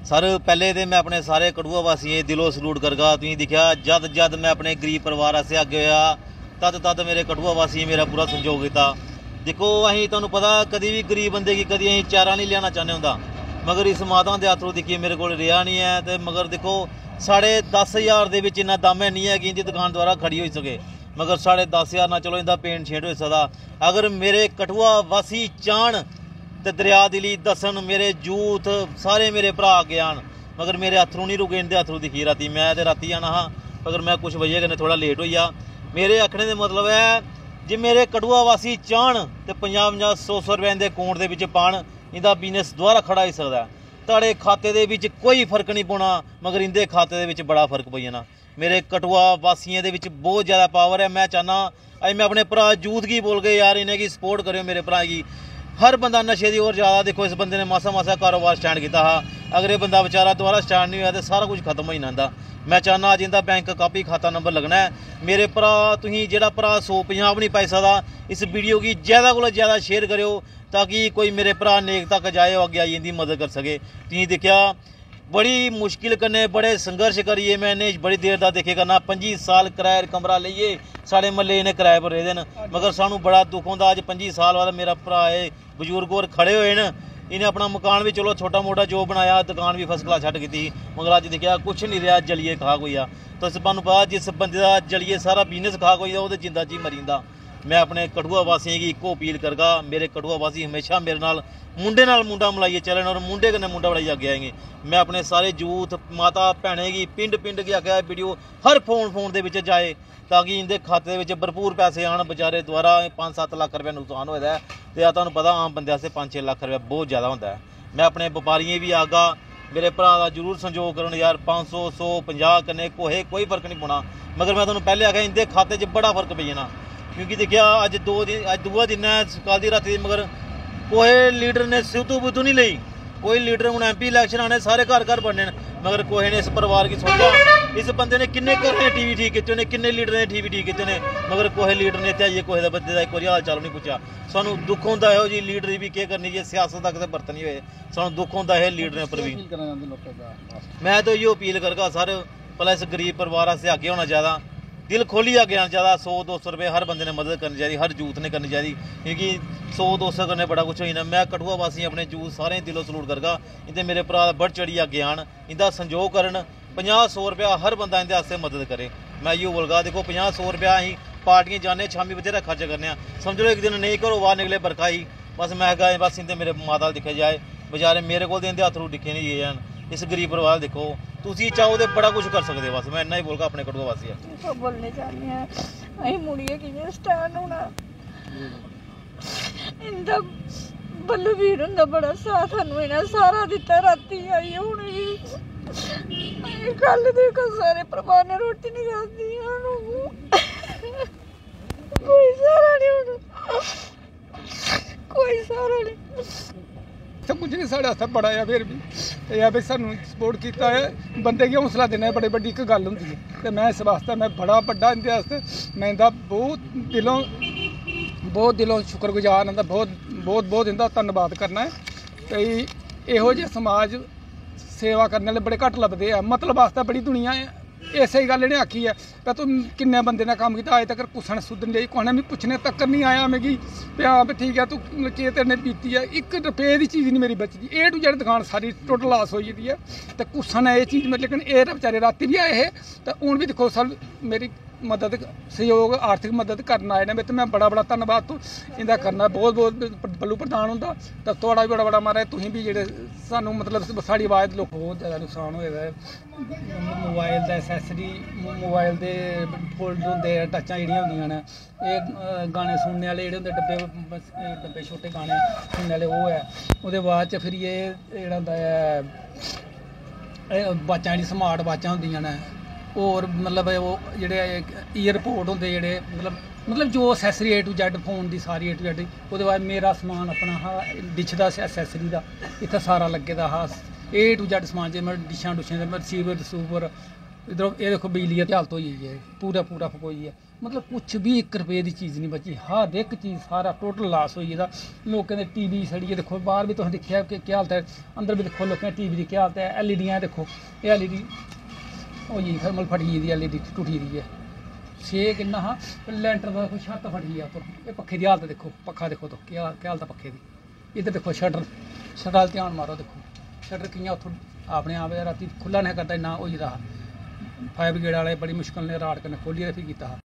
Sir पहले तो मैं अपने सारे कठुआ वासियों दिलों सलूट करगा। तुम देखा जद जद मैं अपने गरीब परिवार से अगे होया तद तद मेरे कठुआ वासियों मेरा पूरा सहयोग किया। देखो अं तुहानूं पता कभी भी गरीब बंदे की कभी अं चारा नहीं लिया चाहते होंदा, मगर इस माता के हाथों देखिए मेरे को रहा नहीं है। तो मगर देखो 10,500 के इन्ना दम है नहीं है कि इनकी दुकान द्वारा खड़ी हो सके, मगर 10,500 ना चलो इनका पेंट छेंट हो सकता। अगर मेरे कठुआ वासी चाहन तो दरिया दिली दसन मेरे जूथ सारे मेरे भरा अगे आन, मगर मेरे अथरू नहीं रुके। इनके अथरू दिखी राती मैं तो राती आना हाँ, मगर मैं कुछ वजह कन्नै थोड़ा लेट हो गया। मेरे आखने का मतलब है जे मेरे कठुआ वासी चाहन तो 50-50 100 रुपए इनके अकाउंट के विच पाण, इनका बिजनेस दोबारा खड़ा हो सकता है। तुहाडे खाते दे विच कोई फर्क नहीं पौना, मगर इनके खाते दे विच बड़ा फर्क पई जाना। मेरे कठुआ वासियों के विच बहुत ज़्यादा पावर है। मैं चाहना अज मैं अपने भरा यूथ की बोल के यार इन्हें की सपोर्ट करो मेरे भरा की। हर बंदा नशे की ओर ज़्यादा, देखो इस बंदे ने मासा मासा कारोबार स्टैंड किया हा, अगर ये बंदा बेचारा दोबारा स्टैंड नहीं होया तो सारा कुछ खत्म हो जाता। मैं चाहना अज इनका बैंक कापी खाता नंबर लगना है। मेरे भरा तुसीं जेड़ा भरा 150 नहीं पाई सकदा, इस वीडियो की ज़्यादा को ज़्यादा शेयर करो ताकि कोई मेरे भरा नेक तक जाए अगे आई इनकी मदद कर सके। तुसीं देखिया बड़ी मुश्किल कन्नै बड़े संघर्ष करिए मैं इन्हें बड़ी देर का देखे करना। 25 साल किराए कमरा लेइए साढ़े महल्ले इन्हें किराए पर रहते हैं, मगर सानू बड़ा दुख होंदा। अज 25 साल बाद मेरा भरा है बजुर्ग होर खड़े हुए हैं, इन्हें अपना मकान भी चलो छोटा मोटा जो बनाया, दुकान भी फर्स्ट क्लास छड्ड कीती, मगर अज देखिया कुछ नहीं रहा, जलिए खा कोई आ। तो तुहानूं पता जिस बंदे का जलिए सारा बिजनेस खा कोई वो तो जिंदा जी मरी जंदा। मैं अपने कठुआ वासियों की इको अपील करगा, मेरे कठुआ वासी हमेशा मेरे नाल मुंडे नाल मुंडा मिलाइए चलन और मुंडे कन्नै मुंडा मिलाइए अगे आएंगे। मैं अपने सारे यूथ माता भैनें की पिंड पिंड की आख्या वीडियो हर फोन दे विच जाए ताकि इनके खाते में भरपूर पैसे आन। बेचारे द्वारा 5-7 लाख रुपया नुकसान होया है, तो तुहानूं पता आम बंदे से 5-6 लाख रुपया बहुत ज़्यादा होंदा है। मैं अपने व्यापारियों भी आगा मेरे भरा का जरूर संयोग करन यार, 500 100 50 कन्नै कोई फर्क नहीं पौना, मगर मैं तुहानूं पहले आख्या इनके खाते च बड़ा फर्क पई जाना। क्योंकि देखिया अज दूआ दिन है कल की राती, मगर कोई लीडर ने सिद्धू बुद्धू नहीं लई। कोई लीडर हूँ MP इलैक्शन आने सारे घर घर बनने, मगर कोई ने इस परिवार की सोचा। इस बंदे ने किन्ने घर ने TV ठीक किए, किन्ने लीडर ने TV ठीक किए, मगर कोई लीडर ने इतने आइए कोई का बंदे का एक बार हाल चाल नहीं पूछा। सानू दुख होंदा है जी लीडर भी क्या करनी जी, सियासत तक तो बरतनी होए, सानू दुख होंदा है लीडर उपर भी। मैं तो यो अपील करगा सर भला इस गरीब परिवार से अगे होना ज़्यादा, दिल खोलिए अगे आना ज़्यादा। 100-200 रुपये हर बंदे ने मदद करनी चाहिए, हर यूथ ने करनी चाहिए, क्योंकि 100-200 करने बड़ा कुछ होना। मैं कठुआ वासी अपने यूथ सारे दिलों सलूट करगा, इनते मेरे भरा बढ़ चढ़ी अगे आन, इनका संयोग करन। 50-100 रुपया हर बंदा इनके वास्ते मदद करे। मैं यो बोलगा देखो 50-100 रुपया अं पार्टियां जाने शामी बथेरा खर्च करने, समझ लो एक दिन नहीं घरों बाहर निकले बरखा ही बस मैं गए बस इनते मेरे माता दिखे जाए, बेचारे मेरे को इनके हत्थरू दिखे नहीं गए जान। इस गरीब परिवार देखो तुसी चाहो तो बड़ा कुछ कर सकते, बस मैं इन्ना ही बोलगा अपने कठुआ वासी है। बोलने चाहते हैं अं मुड़िए कि स्टैंड होना, इंदा बलवीर होंदा बड़ा साथ सानू इन्हें सारा दिता। राती आई हुण कल देखो सारे परिवार ने रोटी नहीं खाती, कोई सहारा नहीं, कोई सहारा नहीं, सब कुछ नहीं साढ़े हत्थ बड़ा है। फिर भी यह भी सानू सपोर्ट किया है, बंदे की हौसला देना बड़ी बड़ी एक गल होंदी है। तो मैं इस वास्ते मैं बड़ा बड़ा इनके वास्ते मैं इनका बहुत दिलों शुक्रगुजार, इनका बहुत इनका धन्नवाद करना है। तो इहो जिहे समाज सेवा करने वाले बड़े घट लभदे आ, मतलब वास्ते बड़ी दुनिया है। इसे गल इन्हें आखी है कि तू किन्ने बंदे ने कम्म किया, अज तक कुछ ने सुधन जाई, कुछ ने मिगी पुछने तक नहीं आया मिगी भी हाँ भी ठीक है तू के तेरे ने पीती है। 1 रुपये की चीज़ नहीं मेरी बचती, A to Z दुकान सारी टोटल लॉस हो जाती है। तो कुछ ने ये चीज़ में, लेकिन ये बेचारे राती भी आए है, तो हूँ भी देखो सर मेरी मदद सहयोग आर्थिक मदद करना आए ने, तो मैं बड़ा धन्नवाद तो इनका करना। बहुत बल्लू प्रधान होंदा तो थोड़ा भी बड़ा महाराज तुम भी जे सानू मतलब साड़ी आवाज़ लोग बहुत ज़्यादा नुकसान होया है। मोबाइल का एक्सैसरी, मोबाइल के फोल्ड होंगे, टचां जड़ियाँ होंदियां ने, ये गाने सुनने वाले जोड़े होंगे डब्बे छोटे गाने सुनने वाले वो है। उसदे बाद फिर ये जेह्ड़ा होंदा है वाचां जेह्ड़ी स्मार्ट वाचां होंदियां ने, और मतलब वो जेह्ड़े ईयरपोर्ट होंदे जेह्ड़े मतलब जो accessory A to Z phone की सारी A to Z। उसदे बाद मेरा समान अपना हा डिश का असैसरी का इत्थै सारा लग्गे दा हा, A to Z समान च मतलब डिशां डुशां रिसीवर रसूवर इधरों ये देखो बिजली की हालत होई है, पूरा फकोई है। मतलब कुछ भी 1 रुपये की चीज़ नहीं बची, हर एक चीज़ सारा टोटल लॉस होई गेदा। लोकें दे टीवी सड़ी है, देखो बाहर भी तुसें दिक्खेआ कि क्या हालत है, अंदर भी देखो लोकें टीवी की क्या हालत है। LED देखो, ये LED होई गेई खरमल फटी गेदी, LED टुटी दी है। छे किन्ना हा लैंटर का कोई छत्त फटी है उप्पर। ये पक्खे की हालत देखो, पक्खा देखो तो क्या हालत है पक्खे की। इधर देखो शटर वाल ध्यान मारो, देखो शटर कि'यां उत्थों अपने आप राती खुला नहीं करता, इन्ना होई गेदा हा। फायर ब्रिगेड वाले बड़ी मुश्किल ने राड़ कन्नै खोलियै फिर कीता हा।